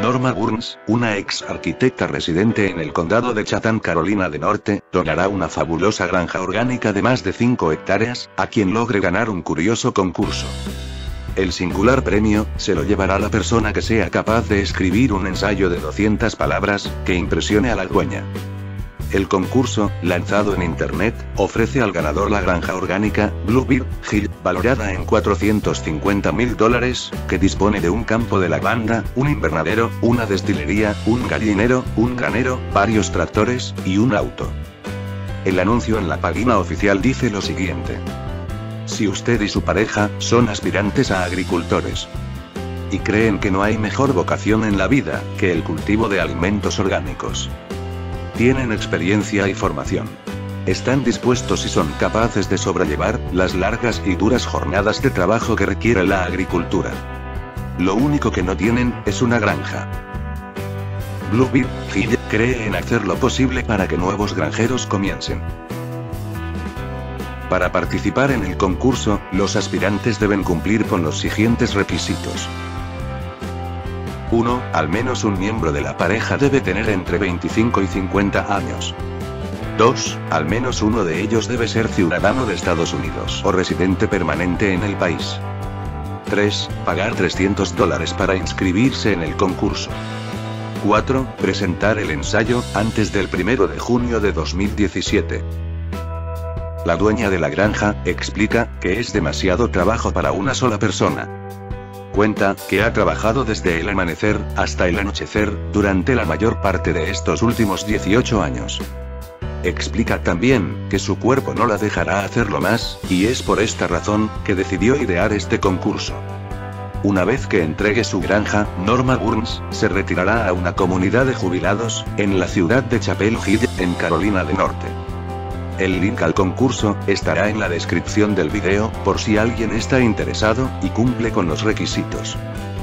Norma Burns, una ex arquitecta residente en el condado de Chatham, Carolina del Norte, donará una fabulosa granja orgánica de más de 5 hectáreas, a quien logre ganar un curioso concurso. El singular premio se lo llevará la persona que sea capaz de escribir un ensayo de 200 palabras, que impresione a la dueña. El concurso, lanzado en internet, ofrece al ganador la granja orgánica, Bluebird Hill, valorada en $450.000, que dispone de un campo de lavanda, un invernadero, una destilería, un gallinero, un granero, varios tractores, y un auto. El anuncio en la página oficial dice lo siguiente: si usted y su pareja son aspirantes a agricultores y creen que no hay mejor vocación en la vida que el cultivo de alimentos orgánicos, tienen experiencia y formación, están dispuestos y son capaces de sobrellevar las largas y duras jornadas de trabajo que requiere la agricultura, lo único que no tienen es una granja. Bluebird Hill cree en hacer lo posible para que nuevos granjeros comiencen. Para participar en el concurso, los aspirantes deben cumplir con los siguientes requisitos. 1. Al menos un miembro de la pareja debe tener entre 25 y 50 años. 2. Al menos uno de ellos debe ser ciudadano de Estados Unidos o residente permanente en el país. 3. Pagar $300 para inscribirse en el concurso. 4. Presentar el ensayo antes del 1 de junio de 2017. La dueña de la granja explica que es demasiado trabajo para una sola persona. Cuenta que ha trabajado desde el amanecer hasta el anochecer durante la mayor parte de estos últimos 18 años. Explica también que su cuerpo no la dejará hacerlo más, y es por esta razón que decidió idear este concurso. Una vez que entregue su granja, Norma Burns se retirará a una comunidad de jubilados en la ciudad de Chapel Hill, en Carolina del Norte. El link al concurso estará en la descripción del video, por si alguien está interesado y cumple con los requisitos.